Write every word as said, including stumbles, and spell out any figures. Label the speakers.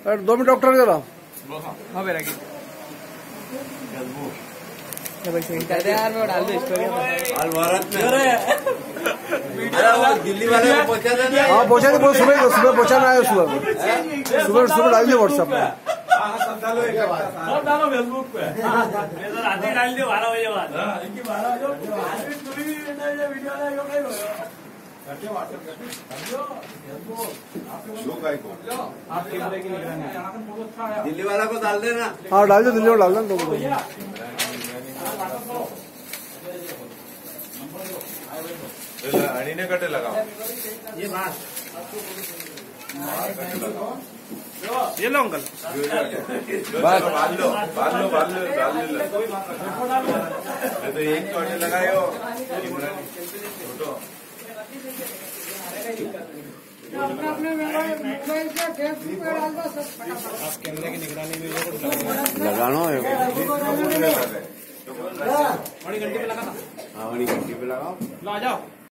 Speaker 1: दो minute doctor जरा।
Speaker 2: हाँ मेरा की कर दे यार, मैं डाल दे स्टोरी
Speaker 3: भारत में दिल्ली वाले को पहुंचा दे।
Speaker 1: हाँ पहुंचा दे, बोलो सुबह सुबह पहुंचाना है। सुबह सुबह सुबह डाल दिया व्हाट्सएप पे,
Speaker 4: डालो फेसबुक पे, रात डाल दिया बारह बजे बाद।
Speaker 3: दिल्ली वाला को डाल देना।
Speaker 1: हाँ डाल दो, दिल्ली में डाल देना। तो
Speaker 3: अड़ीने कटे लगाओ
Speaker 4: ये बात ये लो अंकल,
Speaker 3: बस बाल लो बाल लो बाल लो डाल लो। तो एक तो लगायो फोटो
Speaker 2: कैमरे की निगरानी में
Speaker 3: लगाना है।
Speaker 4: बड़ी घंटी पे लगा था।
Speaker 3: हाँ बड़ी घंटी पे लगाओ।
Speaker 4: लो आ जाओ।